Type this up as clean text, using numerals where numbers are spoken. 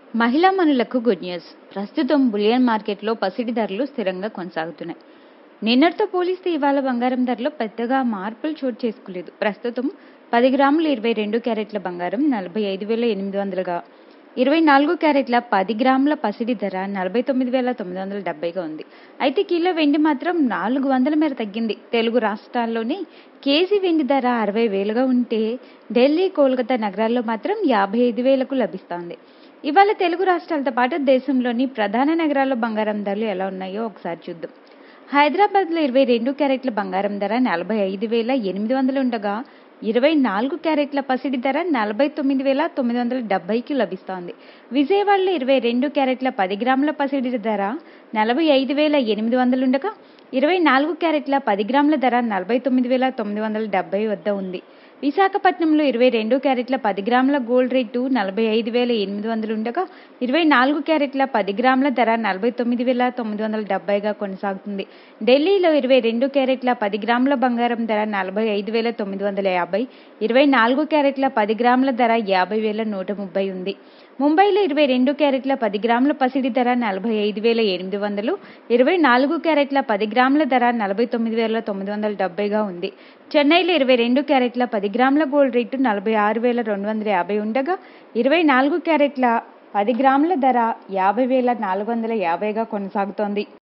మహిళా మనులకు good news. ప్రస్తుతం బులియన్ మార్కెట్లో పసిడి ధరలు స్థిరంగా కొనసాగుతున్నాయి. నిన్నటితో పోలిస్తే ఇవాళ బంగారం ధరలో పెద్దగా మార్పులు చోటు చేసుకోలేదు. ప్రస్తుతం 10 గ్రాముల 22 క్యారెట్ల బంగారం 45,800గా, 24 క్యారెట్ల 10 గ్రాముల పసిడి ధర 49,970గా ఉంది. అయితే కిలో వెండి మాత్రం 400 మేర తగ్గింది. తెలుగు రాష్ట్రాల్లోని కేజీ వెండి ధర 60,000గా ఉంటే ఢిల్లీ, కోల్కతా నగరాల్లో మాత్రం 55,000కు లభిస్తోంది. ఇవాళ తెలుగు రాష్ట్రాలతో పాటు దేశంలోని ప్రధాన నగరాల్లో బంగారం ధరలు ఎలా ఉన్నాయో ఒకసారి చూద్దాం. హైదరాబాద్లో 22 క్యారెట్ల బంగారం ధర 45,800 ఉండగా, 24 క్యారెట్ల పసిడి ధర 49,970కి లభిస్తోంది. విజయవాడలో 22 క్యారెట్ల 10 గ్రాముల పసిడి ధర 45,800 ఉండగా, 24 క్యారెట్ల 10 గ్రాముల ధర 49,970 వద్ద ఉంది. విశాఖపట్నంలో 22 క్యారెట్ల 10 గ్రాముల గోల్డ్ రేటు 45,800 ఉండగా, 24 క్యారెట్ల 10 గ్రాముల ధర 49,970గా కొనసాగుతుంది. ఢిల్లీలో 22 క్యారెట్ల 10 గ్రాముల బంగారం ధర 45,950, 24 క్యారెట్ల 10 గ్రాముల ధర 50,130 ఉంది. ముంబైలో 22 క్యారెట్ల 10 గ్రాముల పసిడి ధర 45,800, 24 క్యారెట్ల 10 గ్రాముల ధర 49,970గా ఉంది. చెన్నైలో 22 క్యారెట్ల 10 గ్రాముల గోల్డ్ రేటు 46,250 ఉండగా, 24 క్యారెట్ల 10 గ్రాముల ధర 50,450గా కొనసాగుతోంది.